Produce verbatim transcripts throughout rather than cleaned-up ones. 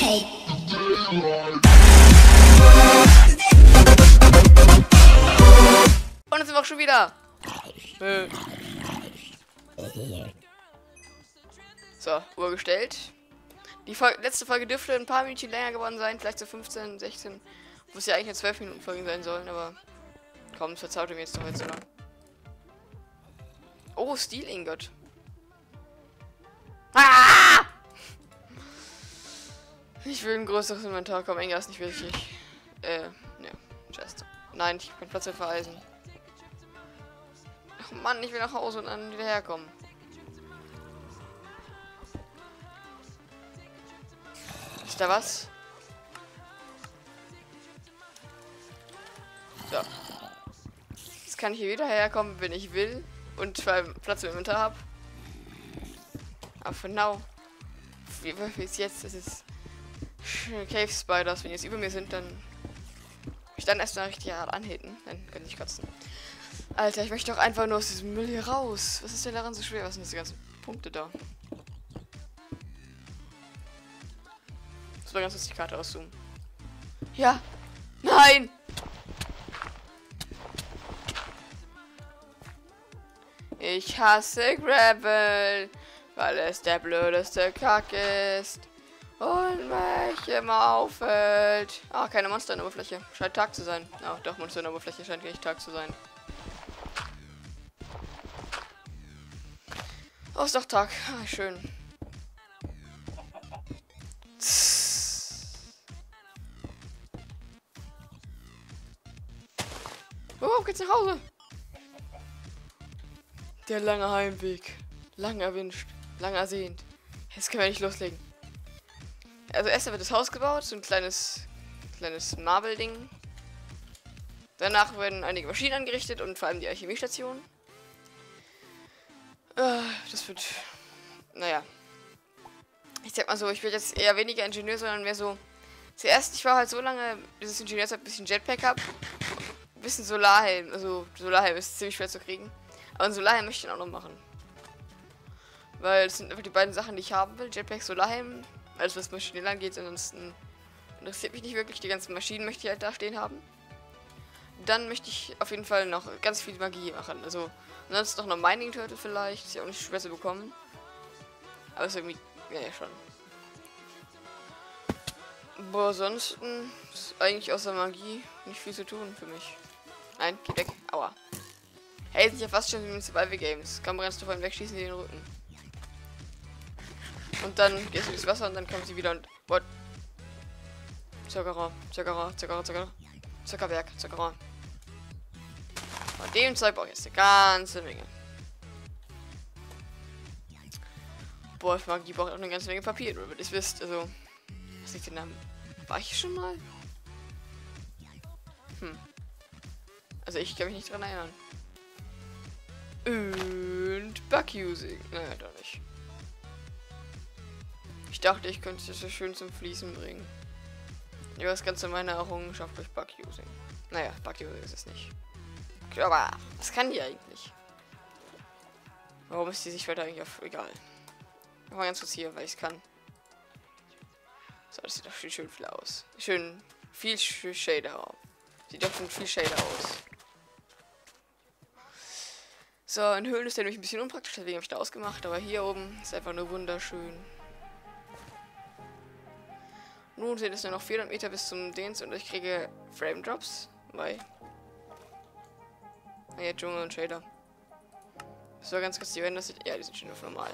Und jetzt sind wir auch schon wieder. So, Uhr gestellt. Die Fol letzte Folge dürfte ein paar Minuten länger geworden sein, vielleicht so fünfzehn, sechzehn. Wo es ja eigentlich nur zwölf Minuten Folgen sein sollen, aber komm, es verzaut mir jetzt doch jetzt so lang. Oh, Steel-Ingot. Ah! Ich will ein größeres Inventar, komm, enger ist nicht wichtig. Äh, ne, Chest. Nein, ich habe keinen Platz für Eisen. Ach Mann, ich will nach Hause und dann wieder herkommen. Ist da was? So. Jetzt kann ich hier wieder herkommen, wenn ich will. Und zwar Platz im Inventar habe. Aber for now. Wie wie ist jetzt? Das ist Cave Spiders. Wenn die jetzt über mir sind, dann. Ich dann erst mal richtig hart anhitten. Dann kann ich kotzen. Alter, ich möchte doch einfach nur aus diesem Müll hier raus. Was ist denn daran so schwer? Was sind diese ganzen Punkte da? Ich muss mal ganz kurz die Karte auszoomen. Ja. Nein! Ich hasse Gravel, weil es der blödeste Kack ist und mich immer auffällt. Ah, keine Monster in der Oberfläche. Scheint Tag zu sein. Ah, doch, Monster in der Oberfläche scheint nicht Tag zu sein. Oh, ist doch Tag. Ah, schön. Oh, geht's nach Hause? Der lange Heimweg. Lang erwünscht. Lang ersehnt. Jetzt können wir nicht loslegen. Also erst wird das Haus gebaut. So ein kleines, kleines Marble-Ding. Danach werden einige Maschinen angerichtet und vor allem die Alchemiestation. Äh, das wird... Naja. Ich sag mal so, ich will jetzt eher weniger Ingenieur, sondern mehr so... Zuerst, ich war halt so lange, bis das Ingenieur ein bisschen Jetpack hab. Ein bisschen Solarhelm. Also Solarhelm ist ziemlich schwer zu kriegen. Aber ein Solarhelm möchte ich auch noch machen. Weil es sind einfach die beiden Sachen, die ich haben will. Jetpack, Solarhelm. Alles, was Maschinen angeht. Ansonsten interessiert mich nicht wirklich. Die ganzen Maschinen möchte ich halt da stehen haben. Dann möchte ich auf jeden Fall noch ganz viel Magie machen. Also, ansonsten noch eine Mining Turtle vielleicht. Ist ja auch nicht schwer zu bekommen. Aber ist irgendwie, ja, ja schon. Boah, ansonsten ist eigentlich außer Magie nicht viel zu tun für mich. Nein, geh weg. Aua. Hey, sind ja fast schon wie in Survival Games. Komm, rennst du vorhin wegschießen in den Rücken. Und dann gehst du durchs Wasser und dann kommt sie wieder und... What? Zuckerer, Zuckerer, Zuckerer, Zuckerer. Zuckerberg, Zuckerer. Von dem Zeug brauche ich jetzt eine ganze Menge. Boah, ich mag die braucht auch eine ganze Menge Papier, damit ihr es wisst. Also, was liegt denn da? War ich schon mal? Hm. Also ich kann mich nicht dran erinnern. Und Bug-Using. Naja, doch nicht. Ich dachte, ich könnte es so schön zum Fließen bringen. Ja, das Ganze meine Errungenschaft durch Bug-Using. Naja, Bug-Using ist es nicht. Aber was kann die eigentlich? Warum ist die sich weiter eigentlich auf... Egal. Ich mal ganz kurz hier, weil ich es kann. So, das sieht doch schön, schön viel aus. Schön viel Sh Shader. Sieht doch schon viel Shader aus. So, in Höhlen ist der nämlich ein bisschen unpraktisch, deswegen habe ich da ausgemacht. Aber hier oben ist einfach nur wunderschön. Nun sind es nur noch vierhundert Meter bis zum Dings und ich kriege Frame Drops. Weil. Naja, Dschungel und Shader. So, ganz kurz, die werden das. Ja, die sind schon auf normal.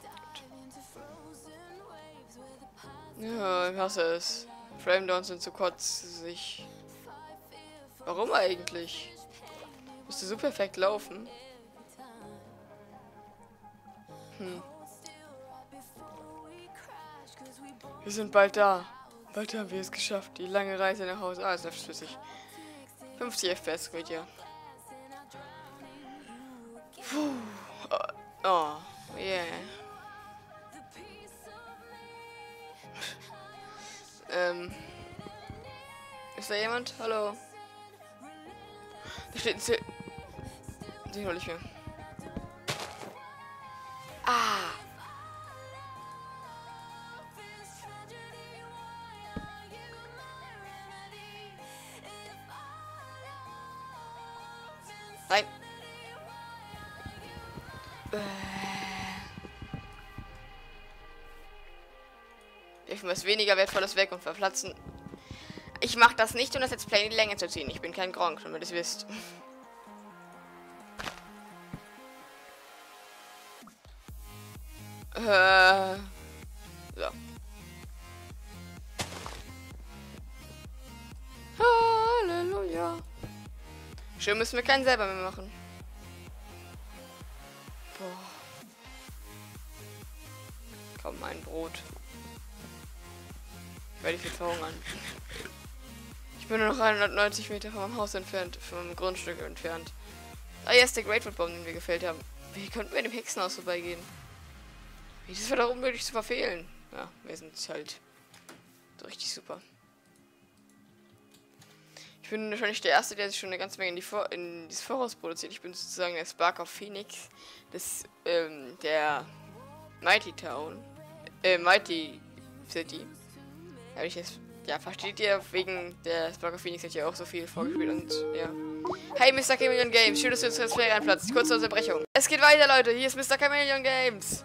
Ja, ich hasse es. Frame Downs sind zu kotzig. Warum eigentlich? Müsste so perfekt laufen. Hm. Wir sind bald da. Bald haben wir es geschafft. Die lange Reise nach Hause. Ah, ist läuft flüssig. fünfzig F P S geht ja. Puh. Oh, yeah. ähm. Ist da jemand? Hallo? Da steht ein Ziel. Den hol ich mir. Ah! Nein. Wir haben was weniger Wertvolles weg und verplatzen. Ich mache das nicht, um das Let's Play in die Länge zu ziehen. Ich bin kein Gronk, damit ihr es wisst. Äh. So. Halleluja. Schön müssen wir keinen selber mehr machen. Boah. Komm, mein Brot. Ich werde viel verhungern. Ich bin nur noch hundertneunzig Meter von meinem Haus entfernt, von meinem Grundstück entfernt. Ah, hier ist der Greatwood Baum, den wir gefällt haben. Wie könnten wir dem Hexenhaus vorbeigehen? Wie ist es wieder unmöglich zu verfehlen? Ja, wir sind halt so richtig super. Ich bin wahrscheinlich der Erste, der sich schon eine ganze Menge in, die Vor in dieses Voraus produziert. Ich bin sozusagen der Spark of Phoenix, des, ähm, der Mighty Town, äh, Mighty City. Habe ich jetzt, ja, versteht ihr, wegen der Spark of Phoenix hat ja auch so viel vorgespielt und, ja. Hey, Mister Chameleon Games, schön, dass du uns das Play reinplatzt. Kurze Unterbrechung. Es geht weiter, Leute, hier ist Mister Chameleon Games.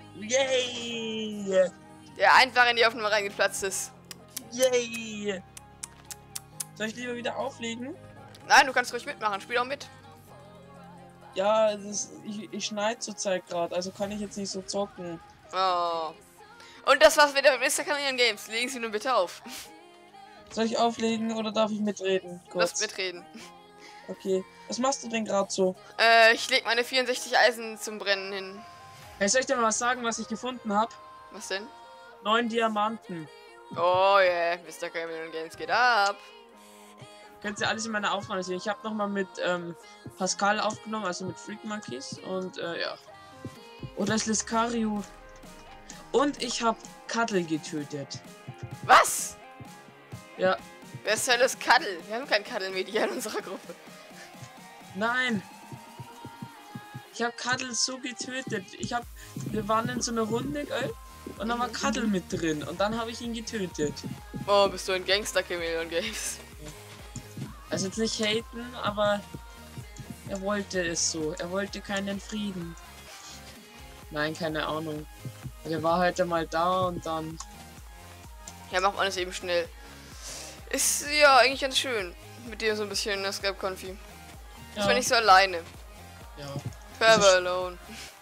Yay! Der einfach in die Aufnahme reingeplatzt ist. Yay! Soll ich lieber wieder auflegen? Nein, du kannst ruhig mitmachen, spiel auch mit. Ja, das ist, ich, ich schneide zurzeit gerade, also kann ich jetzt nicht so zocken. Oh. Und das war's wieder mit Mister Chameleon Games. Legen Sie nun bitte auf. Soll ich auflegen oder darf ich mitreden? Kurz. Lass mitreden. Okay. Was machst du denn gerade so? Äh, ich leg meine vierundsechzig Eisen zum Brennen hin. Hey, soll ich dir mal was sagen, was ich gefunden habe? Was denn? Neun Diamanten. Oh yeah, Mister Chameleon Games geht ab. Könnt ihr alles in meiner Aufnahme sehen. Ich habe nochmal mit ähm, Pascal aufgenommen, also mit Freak Monkeys. Und äh, ja. Oder ist Liscario. Und ich habe Cuddle getötet. Was? Ja. Wer ist denn das Cuddle? Wir haben kein Cuddle-Media in unserer Gruppe. Nein. Ich habe Cuddle so getötet. Ich habe, wir waren in so einer Runde, gell? Und dann war Cuddle mit drin. Und dann habe ich ihn getötet. Oh, bist du ein Gangster Chameleon Games? Also jetzt nicht haten, aber er wollte es so. Er wollte keinen Frieden. Nein, keine Ahnung. Er war heute mal da und dann... Ja, macht alles eben schnell. Ist ja eigentlich ganz schön. Mit dir so ein bisschen in der Skype-Konfi. Ja. Ist man nicht so alleine. Ja. Forever alone.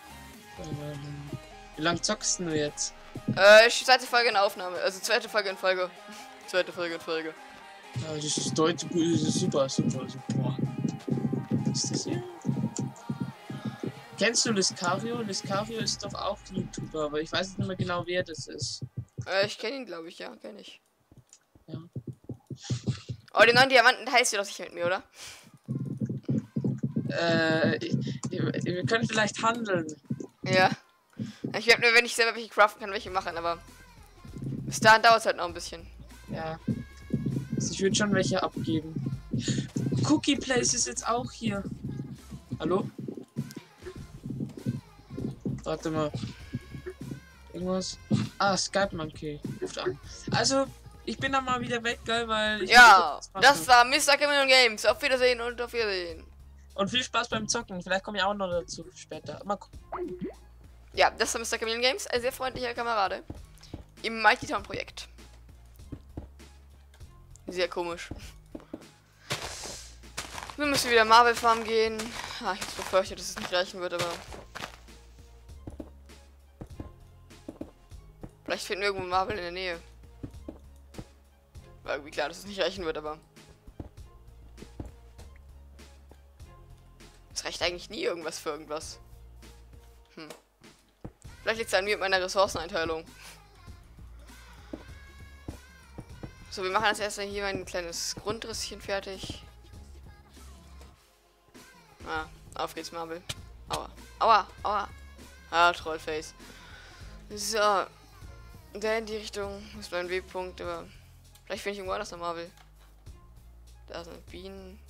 Wie lange zockst du jetzt? Äh, ich zweite Folge in Aufnahme. Also zweite Folge in Folge. Zweite Folge in Folge. Ja, das ist deutsch, das ist super, super, super. Was ist das hier? Kennst du Liscario? Liscario ist doch auch YouTuber, aber ich weiß nicht mehr genau, wer das ist. Äh, ich kenne ihn, glaube ich, ja, kenne ich. Ja. Oh, den neuen Diamanten heißt du doch sicher mit mir, oder? Äh, ich, wir können vielleicht handeln. Ja. Ich werde nur, wenn ich selber welche craften kann, welche machen, aber bis dahin dauert es halt noch ein bisschen. Ja. Also ich würde schon welche abgeben. Cookie Place ist jetzt auch hier. Hallo? Warte mal. Irgendwas? Ah, Skype Monkey. Ruft an. Also, ich bin dann mal wieder weg, geil, weil ich... Ja, das war Mister Chameleon Games. Auf Wiedersehen und auf Wiedersehen. Und viel Spaß beim Zocken. Vielleicht komme ich auch noch dazu später. Mal gucken. Ja, das war Mister Chameleon Games. Ein sehr freundlicher Kamerade. Im Mighty Town Projekt. Sehr komisch. Nun müssen wir wieder Marvel Farm gehen. Ah, ich hab's befürchtet, dass es nicht reichen wird, aber... Vielleicht finden wir irgendwo Marvel in der Nähe. War irgendwie klar, dass es nicht reichen wird, aber... Es reicht eigentlich nie irgendwas für irgendwas. Hm. Vielleicht liegt es an mir mit meiner Ressourceneinteilung. So, wir machen als erstes hier ein kleines Grundrisschen fertig. Ah, auf geht's, Marvel. Aua. Aua, aua. Ah, Trollface. So. Da in die Richtung ist mein Wegpunkt, aber vielleicht finde ich irgendwo anders noch Marvel. Da sind Bienen.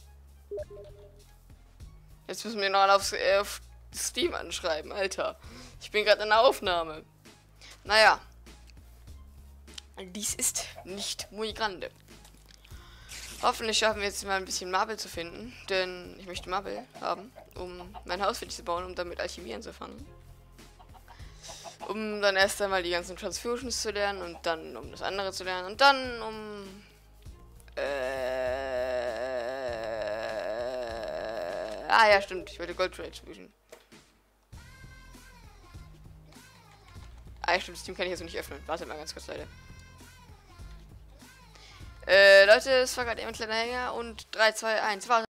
Jetzt müssen wir noch alle auf, äh, auf Steam anschreiben, Alter. Ich bin gerade in der Aufnahme. Naja. Dies ist nicht muy grande. Hoffentlich schaffen wir jetzt mal ein bisschen Marble zu finden, denn ich möchte Marble haben, um mein Haus fertig zu bauen, um damit Alchemie anzufangen. Um dann erst einmal die ganzen Transfusions zu lernen und dann um das andere zu lernen und dann um... Äh, ah ja, stimmt, ich wollte Gold Transfusion. Ah ja, stimmt, das Team kann ich jetzt noch nicht öffnen. Wartet mal ganz kurz, Leute. Äh, Leute, es war gerade eben ein kleiner Hänger und drei, zwei, eins, warte.